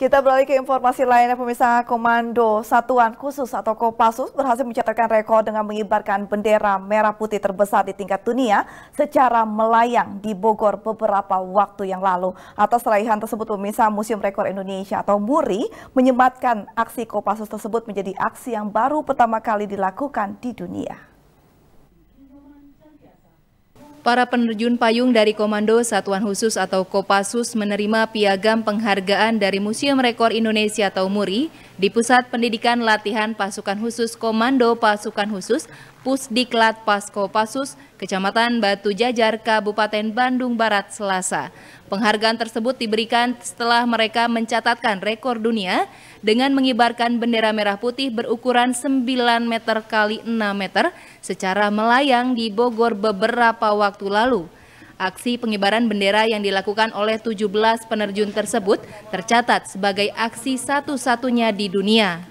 Kita beralih ke informasi lainnya, pemirsa. Komando Satuan Khusus atau Kopassus berhasil mencatatkan rekor dengan mengibarkan bendera merah putih terbesar di tingkat dunia secara melayang di Bogor beberapa waktu yang lalu. Atas raihan tersebut, pemirsa, Museum Rekor Indonesia atau MURI menyematkan aksi Kopassus tersebut menjadi aksi yang baru pertama kali dilakukan di dunia. Para penerjun payung dari Komando Satuan Khusus atau Kopassus menerima piagam penghargaan dari Museum Rekor Indonesia atau MURI di Pusat Pendidikan Latihan Pasukan Khusus Komando Pasukan Khusus Pusdiklat Paskopassus, Kecamatan Batu Jajar, Kabupaten Bandung Barat, Selasa. Penghargaan tersebut diberikan setelah mereka mencatatkan rekor dunia dengan mengibarkan bendera merah putih berukuran 9 meter x 6 meter secara melayang di Bogor beberapa waktu lalu. Aksi pengibaran bendera yang dilakukan oleh 17 penerjun tersebut tercatat sebagai aksi satu-satunya di dunia.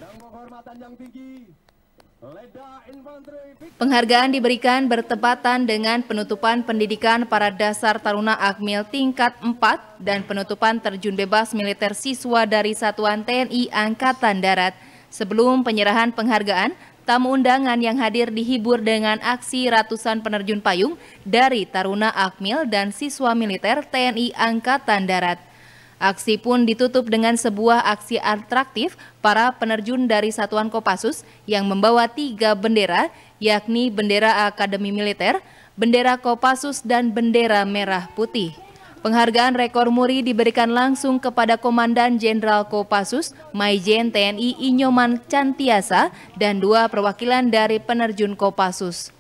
Penghargaan diberikan bertepatan dengan penutupan pendidikan para dasar taruna Akmil tingkat 4 dan penutupan terjun bebas militer siswa dari Satuan TNI Angkatan Darat. Sebelum penyerahan penghargaan, tamu undangan yang hadir dihibur dengan aksi ratusan penerjun payung dari taruna Akmil dan siswa militer TNI Angkatan Darat. Aksi pun ditutup dengan sebuah aksi atraktif para penerjun dari Satuan Kopassus yang membawa 3 bendera, yakni bendera Akademi Militer, bendera Kopassus, dan bendera merah putih. Penghargaan rekor MURI diberikan langsung kepada Komandan Jenderal Kopassus, Maijen TNI Inyoman Cantiasa, dan 2 perwakilan dari penerjun Kopassus.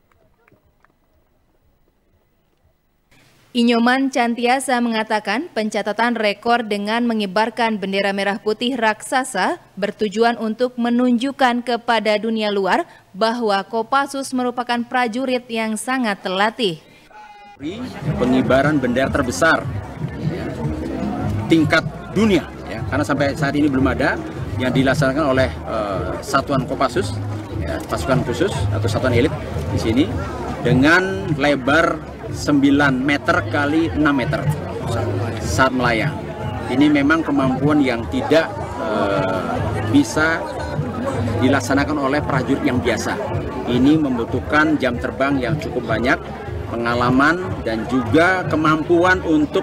Inyoman Cantiasa mengatakan pencatatan rekor dengan mengibarkan bendera merah putih raksasa bertujuan untuk menunjukkan kepada dunia luar bahwa Kopassus merupakan prajurit yang sangat terlatih. Pengibaran bendera terbesar tingkat dunia, karena sampai saat ini belum ada yang dilaksanakan oleh Satuan Kopassus, pasukan khusus atau satuan elit di sini dengan lebar 9 meter kali 6 meter saat melayang. Ini memang kemampuan yang tidak bisa dilaksanakan oleh prajurit yang biasa. Ini membutuhkan jam terbang yang cukup banyak, pengalaman, dan juga kemampuan untuk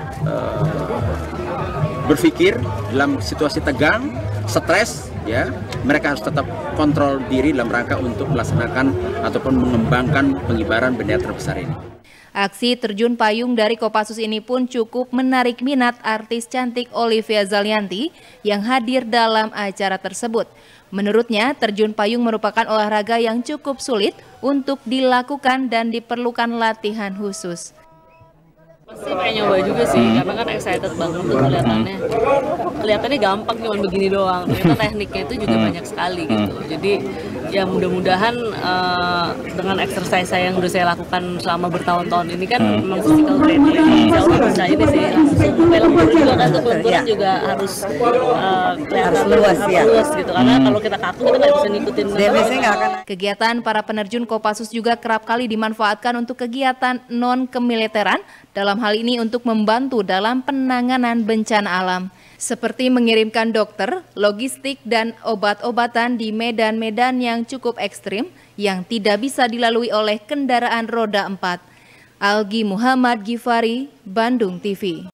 berpikir dalam situasi tegang, stres. Mereka harus tetap kontrol diri dalam rangka untuk melaksanakan ataupun mengembangkan pengibaran bendera terbesar ini. Aksi terjun payung dari Kopassus ini pun cukup menarik minat artis cantik Olivia Zalianty yang hadir dalam acara tersebut. Menurutnya, terjun payung merupakan olahraga yang cukup sulit untuk dilakukan dan diperlukan latihan khusus. Pasti pengen nyoba juga sih, karena kan excited banget tuh kelihatannya. Kelihatannya gampang cuma begini doang, ternyata tekniknya itu juga banyak sekali gitu. Jadi ya mudah-mudahan dengan exercise saya yang udah saya lakukan selama bertahun-tahun ini kan memang physical training, insya Allah bisa ini sih langsung film juga kan tuh kulturnya juga harus kelihatan luas gitu, karena kalau kita kaku kita nggak bisa ngikutin. Kegiatan para penerjun Kopassus juga kerap kali dimanfaatkan untuk kegiatan non-kemiliteran, dalam hal ini untuk membantu dalam penanganan bencana alam, seperti mengirimkan dokter, logistik, dan obat-obatan di medan-medan yang cukup ekstrim yang tidak bisa dilalui oleh kendaraan roda 4. Algi Muhammad Gifari, Bandung TV.